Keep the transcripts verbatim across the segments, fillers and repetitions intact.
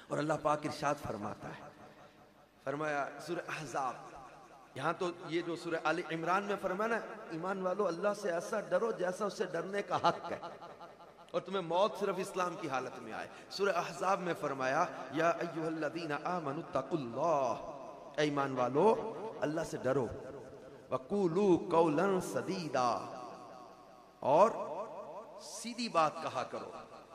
और अल्लाह पाक इरशाद फरमाता है, फरमाया सूरह अहज़ाब, यहाँ तो ये जो सूरह आले इमरान में फरमाया ना, ईमान वालों अल्लाह से ऐसा डरो जैसा उससे डरने का हक है, और तुम्हें मौत सिर्फ इस्लाम की हालत में आए। सूरह अहज़ाब में फरमाया या अय्युहल्लज़ीना आमनुत्तकुल्लाह, ईमान वालों अल्लाह से डरो, वक़ूलू कौलन सदीदा, और सीधी बात कहा करो।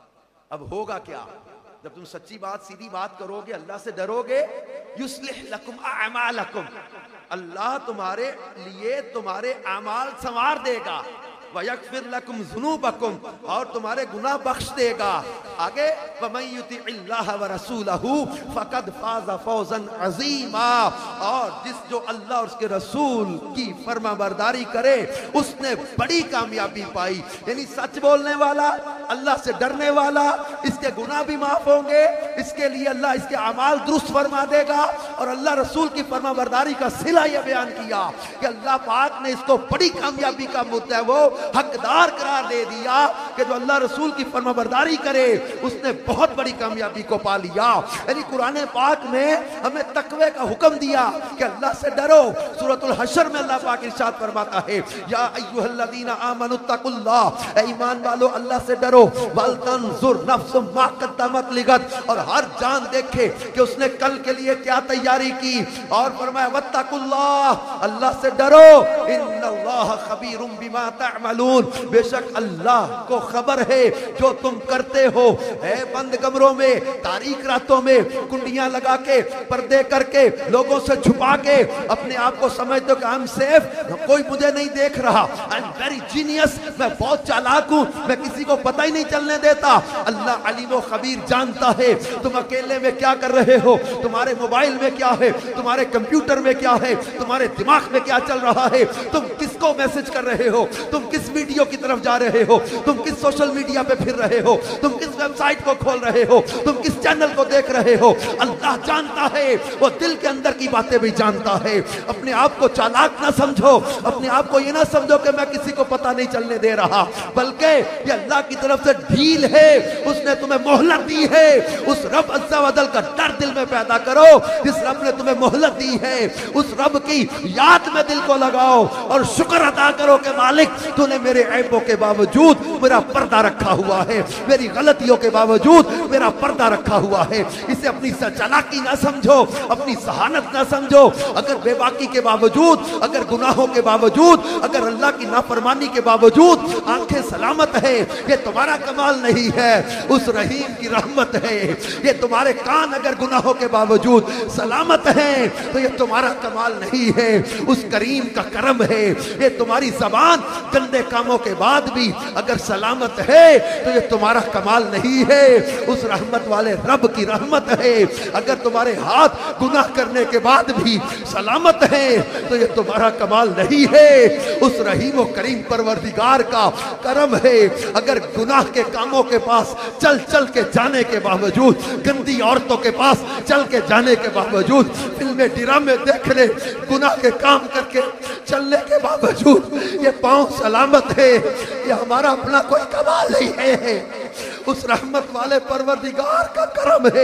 अब होगा क्या जब तुम सच्ची बात सीधी बात करोगे, अल्लाह से डरोगे, युस्लिह लकुम अमालकुम, अल्लाह तुम्हारे लिए तुम्हारे अमाल संवार देगा, वयगफिर लकुम ज़ुनूबकुम, और तुम्हारे गुनाह बख्श देगा। आगे वमन युतिइल्लाह व रसूलहू फ़क़द फ़ाज़ फ़ौज़न अज़ीमा, और जिस जो अल्लाह और उसके रसूल की फरमाबरदारी करे उसने बड़ी कामयाबी पाई। यानी सच बोलने वाला, अल्लाह से डरने वाला, इसके गुनाह भी माफ होंगे, इसके लिए अल्लाह इसके अमाल दुरुस्त फरमा देगा। और अल्लाह रसूल की फरमाबरदारी का सिला यह बयान किया कि अल्लाह पाक ने इसको बड़ी कामयाबी का मुद्दा है वो हकदार करार दे दिया कि जो अल्लाह रसूल की फरमाबरदारी करे उसने बहुत बड़ी कामयाबी को पा लिया। यानी कुरान पाक में हमें तकवे का हुक्म दिया कि अल्लाह से डरो। सूरतुल हशर में अल्लाह पाक इरशाद फरमाता है या अय्युहल्लज़ीना आमनुत्तकुल्लाह, ए ईमान वालों अल्लाह से डरो, वल तंजुर नफ्सुम मा क़द्दमत लिगद, और हर जान देखे कि उसने कल के लिए क्या तैयारी की। और फरमाया वत्तकुल्लाह, अल्लाह से डरो, इन्नल्लाह खबीरुम बिमा तअमलून, बेशक अल्लाह को खबर है जो तुम करते हो। है बंद कमरों में, तारीक रातों में कुंडियां लगा के, पर्दे करके, लोगों से छुपा के अपने आप को समझते हो कि आई एम सेफ, कोई मुझे नहीं देख रहा, आई एम वेरी जीनियस, मैं बहुत चालाक हूं, मैं किसी को पता ही नहीं चलने देता। अल्लाह अलीम व खबीर जानता है तुम अकेले में क्या कर रहे हो, तुम्हारे मोबाइल में क्या है, तुम्हारे कंप्यूटर में क्या है, तुम्हारे दिमाग में क्या चल रहा है, तुम किसको मैसेज कर रहे हो, तुम किस वीडियो की तरफ जा रहे हो, तुम किस सोशल मीडिया पे फिर रहे हो, तुम किस वेबसाइट को खोल रहे हो, तुम किस चैनल को देख रहे हो। अल्लाह जानता है, वो दिल के अंदर की बातें भी जानता है। अपने आप को चालाक ना समझो, अपने आप को ये ना समझो कि मैं किसी को पता नहीं चलने दे रहा, बल्कि ये अल्लाह की तरफ से ढील है, उसने तुम्हें मोहलत दी है। उस रब अज़्ज़ा व जल का डर दिल में पैदा करो, जिस रब ने तुम्हें मोहलत दी है, उस रब की याद में दिल को लगाओ और शुक्र अदा करो कि मालिक तूने मेरे ऐबों के बावजूद मेरा पर्दा रखा हुआ है, मेरी गलतियों के बावजूद मेरा पर्दा रखा हुआ है। इसे अपनी चालाकी ना समझो, अपनी सहानत ना समझो। अगर बेबाकी के बावजूद, अगर गुनाहों के बावजूद, अगर अल्लाह की नाफरमानी के बावजूद आंखें सलामत है, ये तुम्हारा कमाल नहीं है, उस रहीम की रहमत है। ये तुम्हारे कान अगर गुनाहों के बावजूद सलामत है तो ये तुम्हारा कमाल नहीं है, उस करीम का करम है। ये तुम्हारी जबान गंदे कामों के बाद भी अगर सलामत है तो ये तुम्हारा कमाल नहीं है, उस रहमत वाले रब की रहमत है। अगर तुम्हारे हाथ गुनाह करने के बाद भी सलामत है तो ये तुम्हारा कमाल नहीं है, उस रहीम व करीम परवरदिगार का करम है। अगर गुनाह के कामों के पास चल चल के जाने के बावजूद, गंदी औरतों के पास चल के जाने के बावजूद, फिल्में ड्रामे देखने, गुनाह के काम करके चलने के बावजूद ये पांव सलामत है, ये हमारा अपना कोई कमाल नहीं है, उस रहमत वाले परवरदिगार का करम है,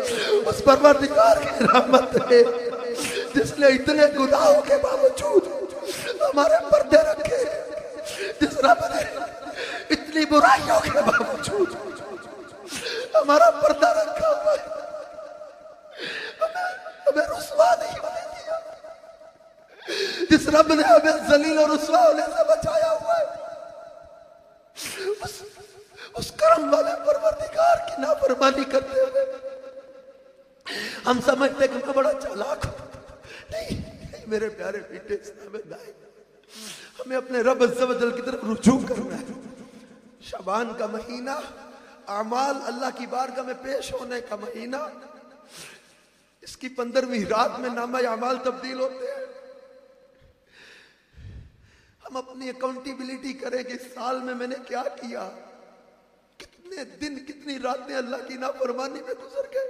उस परवरदिगार की रहमत है जिसने इतने गुनाहों के बावजूद हमारे पर्दे रखे, जिस रब ने इतनी बुराइयों के बावजूद हमारा पर्दा रखा हुआ है, हमें हमें रुस्वा नहीं होने दिया, जिस रब ने हमें जलील और रुस्वा होने से बचाया हुआ है, उस, उस करम वाले परवरदिगार की नाफरमानी करते हुए हम समझते कि मैं बड़ा चालाक हूं। नहीं, नहीं मेरे प्यारे बेटे इस्लामी भाई, हमें अपने रब अज़्ज़ा व जल की तरफ रुजू करना है। शबान का महीना, अमाल अल्लाह की बारगाह में पेश होने का महीना, इसकी पंद्रहवीं रात में नामा अमाल तब्दील होते हैं। हम अपनी अकाउंटेबिलिटी करें कि इस साल में मैंने क्या किया, कितने दिन कितनी रातें अल्लाह की नाफरमानी में गुजर गए।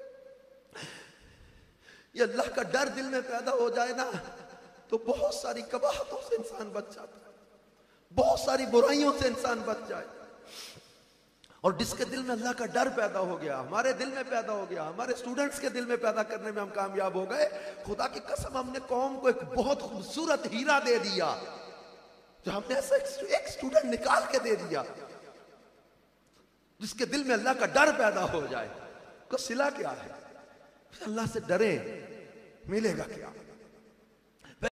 ये अल्लाह का डर दिल में पैदा हो जाए ना तो बहुत सारी कबाहतों से इंसान बच जाता है, बहुत सारी बुराइयों से इंसान बच जाए। और जिसके दिल में अल्लाह का डर पैदा हो गया, हमारे दिल में पैदा हो गया, हमारे स्टूडेंट्स के दिल में पैदा करने में हम कामयाब हो गए। खुदा की कसम, हमने कौम को एक बहुत खूबसूरत हीरा दे दिया, जो हमने ऐसा एक स्टूडेंट निकाल के दे दिया जिसके दिल में अल्लाह का डर पैदा हो जाए। को सिला क्या है? अल्लाह से डरे, मिलेगा क्या?